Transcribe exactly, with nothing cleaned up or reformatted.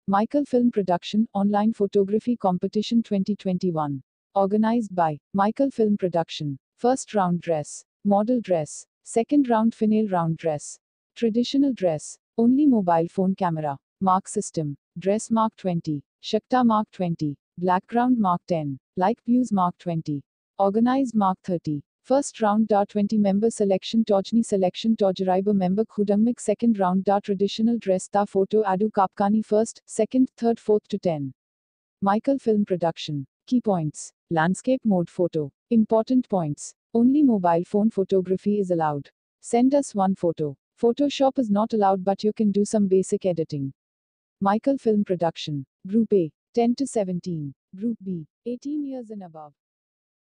Michael Film Production Online Photography Competition twenty twenty-one. Organized by Michael Film Production. First round dress, model dress. Second round final round dress. Traditional dress, only mobile phone camera. Mark system, dress Mark twenty, Shakta Mark twenty, background Mark ten, like views Mark twenty. Organized Mark thirty. First round da twenty member selection Tojni selection Tojariba member Khudangmik second round da traditional dress ta photo adu Kapkani first, second, third, fourth to ten. Michael Film Production. Key points. Landscape mode photo. Important points. Only mobile phone photography is allowed. Send us one photo. Photoshop is not allowed, but you can do some basic editing. Michael Film Production. Group A, ten to seventeen. Group B, eighteen years and above.